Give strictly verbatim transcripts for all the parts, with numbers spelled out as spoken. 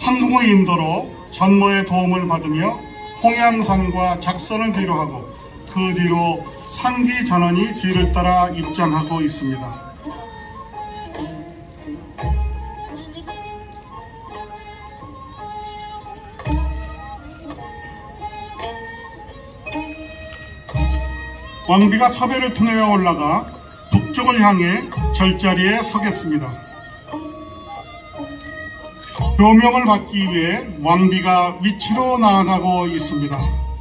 상궁의 인도로 전모의 도움을 받으며 홍양산과 작선을 뒤로하고 그 뒤로 상기 전원이 뒤를 따라 입장하고 있습니다. 왕비가 서배를 통해 올라가 북쪽을 향해 절자리에 서겠습니다. 교명을 받기 위해 왕비가 위치로 나아가고 있습니다.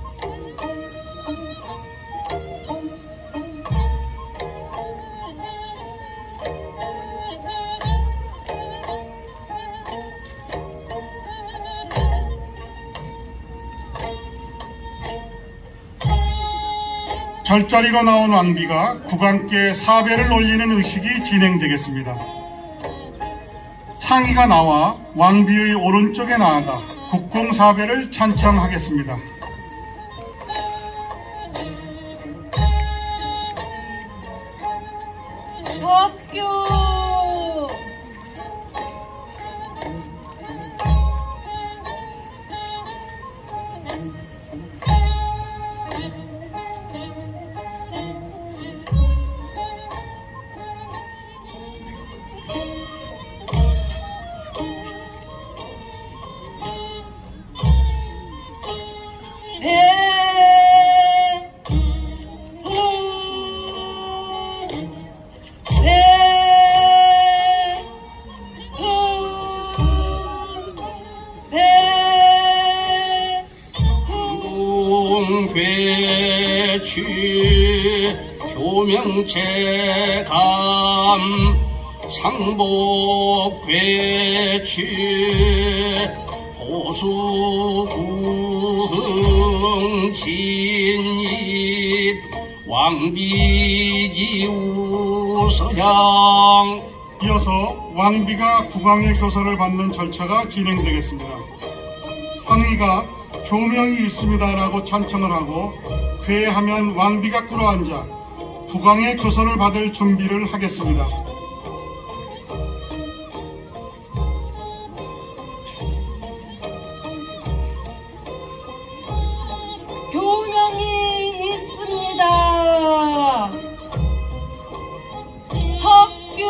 절자리로 나온 왕비가 국왕께 사배를 올리는 의식이 진행되겠습니다. 상의가 나와 왕비의 오른쪽에 나아가 국궁사배를 찬청하겠습니다. 법규 괴취 교명체감 상복 괴취 보수구흥 진입 왕비지우 서량. 이어서 왕비가 국왕의 교서를 받는 절차가 진행되겠습니다. 상의가 교명이 있습니다라고 찬청을 하고 회하면 왕비가 꿇어앉아 국왕의 교서를 받을 준비를 하겠습니다. 교명이 있습니다. 법규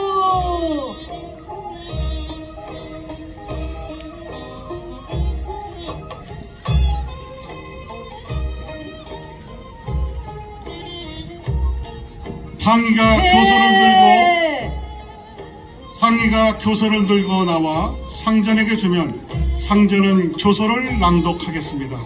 상의가 교서를 들고 상의가 교서를 들고 나와 상전에게 주면 상전은 교서를 낭독하겠습니다.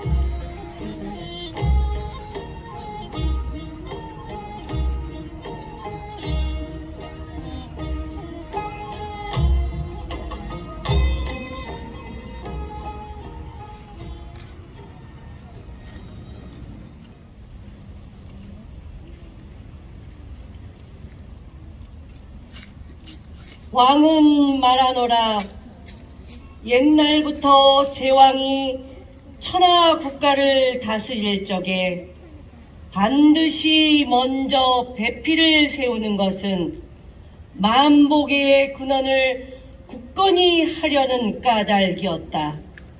왕은 말하노라. 옛날부터 제왕이 천하 국가를 다스릴 적에 반드시 먼저 배필을 세우는 것은 만복의 근원을 굳건히 하려는 까닭이었다.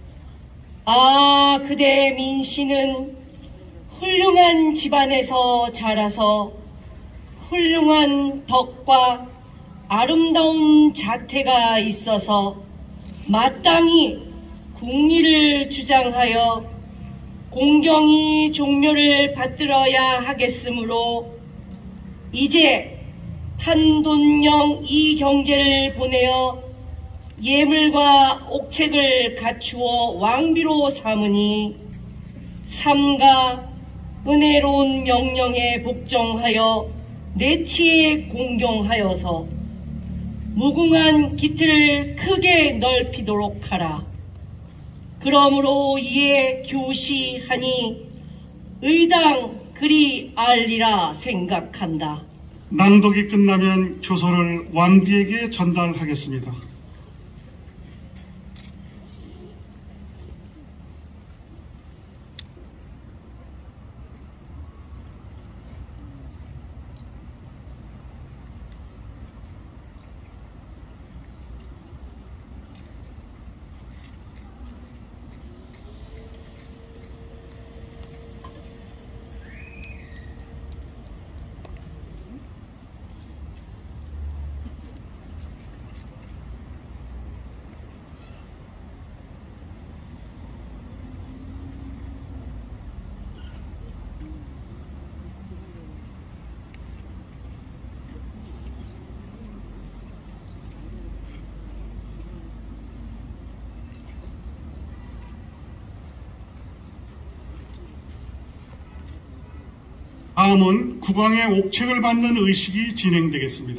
아, 그대 민씨는 훌륭한 집안에서 자라서 훌륭한 덕과 아름다운 자태가 있어서 마땅히 국리를 주장하여 공경히 종묘를 받들어야 하겠으므로 이제 판돈령 이경제를 보내어 예물과 옥책을 갖추어 왕비로 삼으니 삼가 은혜로운 명령에 복종하여 내치에 공경하여서 무궁한 기틀을 크게 넓히도록 하라. 그러므로 이에 교시하니 의당 그리 알리라 생각한다. 낭독이 끝나면 교서를 왕비에게 전달하겠습니다. 다음은 국왕의 옥책을 받는 의식이 진행되겠습니다.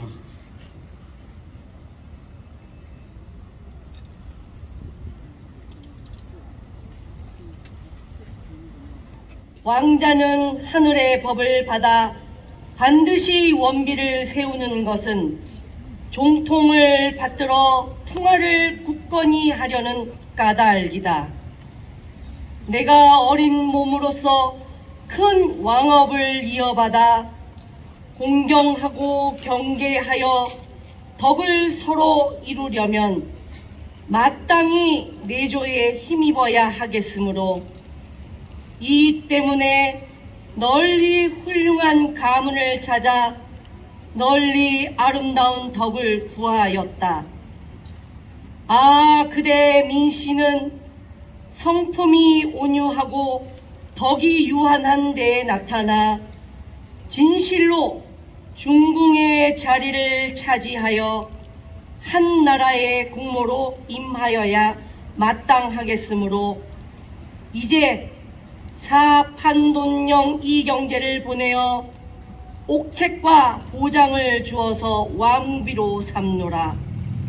왕자는 하늘의 법을 받아 반드시 원비를 세우는 것은 종통을 받들어 풍화를 굳건히 하려는 까닭이다. 내가 어린 몸으로서 큰 왕업을 이어받아 공경하고 경계하여 덕을 서로 이루려면 마땅히 내조에 힘입어야 하겠으므로 이 때문에 널리 훌륭한 가문을 찾아 널리 아름다운 덕을 구하였다. 아, 그대 민씨는 성품이 온유하고 덕이 유한한 데에 나타나 진실로 중궁의 자리를 차지하여 한 나라의 국모로 임하여야 마땅하겠으므로 이제 사판돈령 이경제를 보내어 옥책과 보장을 주어서 왕비로 삼노라.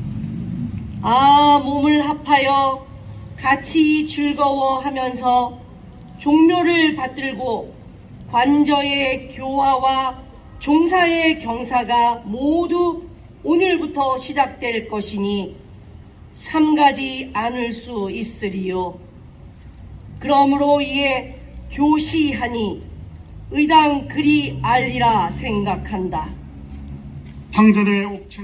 아, 몸을 합하여 같이 즐거워하면서 종묘를 받들고 관저의 교화와 종사의 경사가 모두 오늘부터 시작될 것이니 삼가지 않을 수 있으리요. 그러므로 이에 교시하니 의당 그리 알리라 생각한다. 상전의 옥책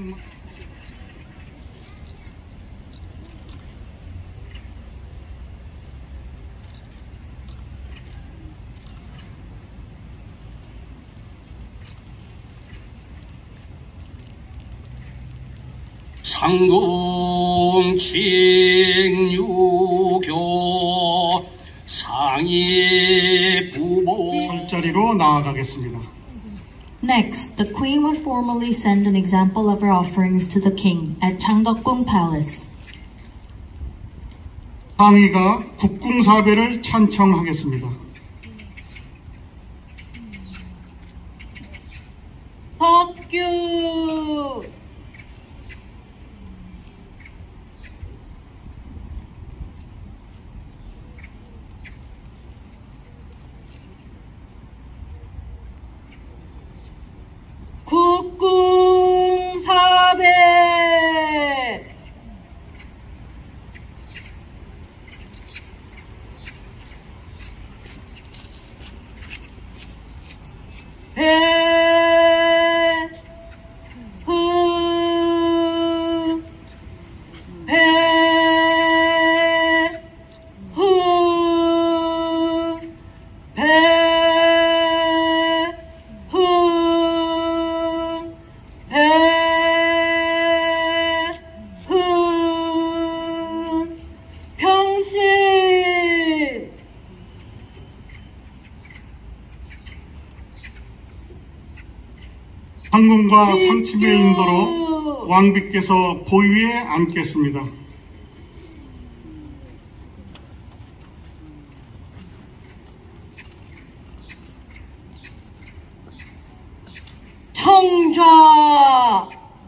상궁칭유교 상이 부모 절자리로 나아가겠습니다. Next, the queen will formally send an example of her offerings to the king at Changdeokgung Palace. 상의가 국궁사배를 찬청하겠습니다. 법규 국궁사배 배, 후, 배, 후, 배, 후, 배, 후, 평시 상궁과 상침의 인도로 왕비께서 보위에 앉겠습니다. 청좌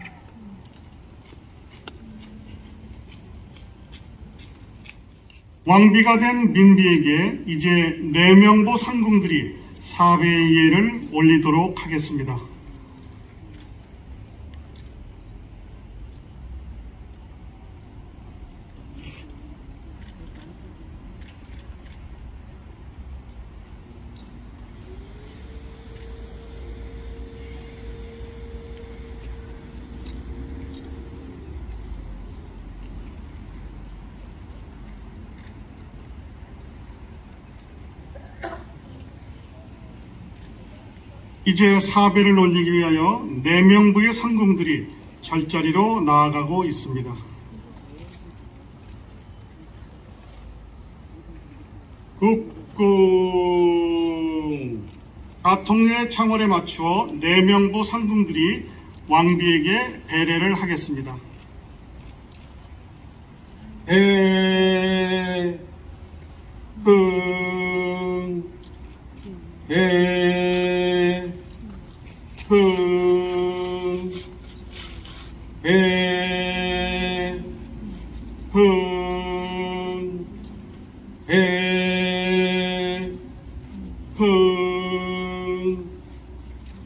왕비가 된 민비에게 이제 내명부 상궁들이 사배의 예를 올리도록 하겠습니다. 이제 사배를 올리기 위하여 내명부의 상궁들이 절자리로 나아가고 있습니다. 국궁 가통의 창월에 맞추어 내명부 상궁들이 왕비에게 배례를 하겠습니다. 배, 흥, 배,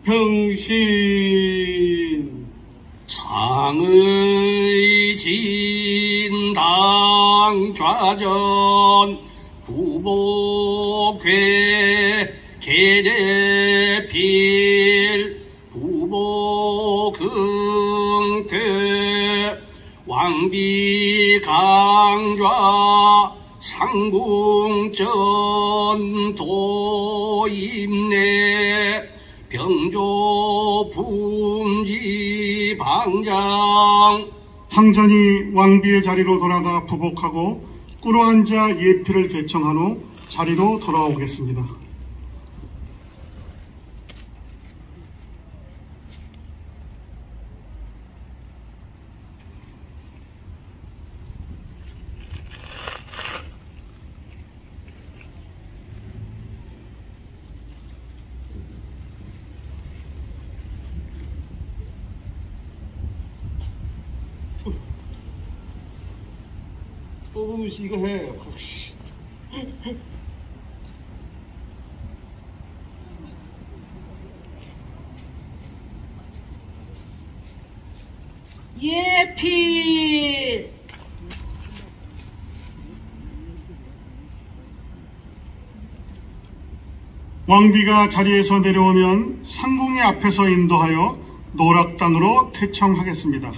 평신 상의 진당 좌전 후보괴 계례필 후보금괴 왕비 강좌 상궁전 도임내 병조 품지 방장 상전이 왕비의 자리로 돌아가 부복하고 꿇어앉아 예필을 개청한 후 자리로 돌아오겠습니다. 어우 씨 이거 해. 예필 왕비가 자리에서 내려오면 상궁의 앞에서 인도하여 노락당으로 퇴청하겠습니다.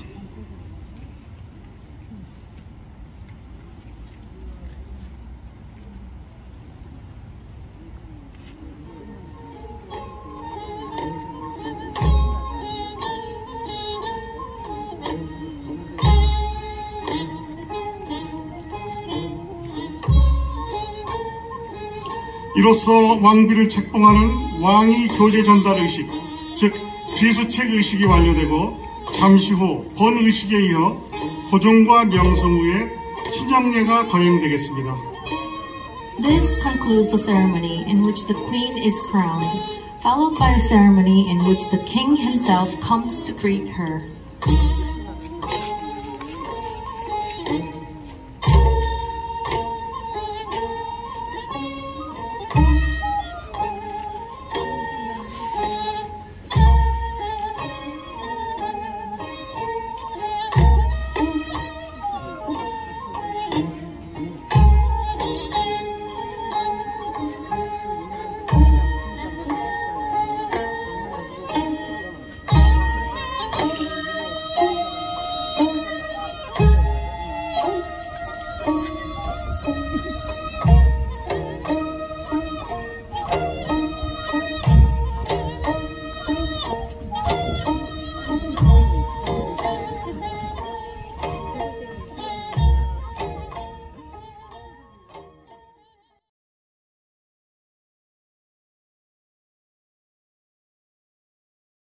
이로써 왕비를 책봉하는 왕위 교제 전달 의식, 즉 비수책 의식이 완료되고 잠시 후 본의식에 이어 고종과 명성 후에 친정례가 거행되겠습니다. This concludes the ceremony in which the queen is crowned, followed by a ceremony in which the king himself comes to greet her.